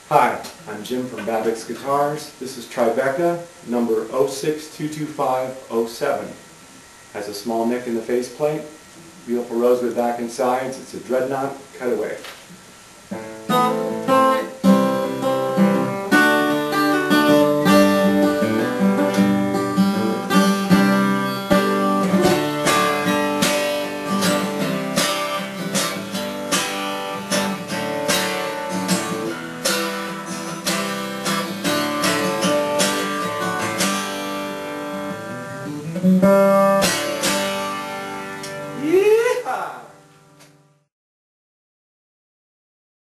Hi, I'm Jim from Babbitt's Guitars. This is Tribeca, number 06-225-07. Has a small nick in the faceplate, beautiful rosewood back and sides. It's a Dreadnought Cutaway. Yeehaw!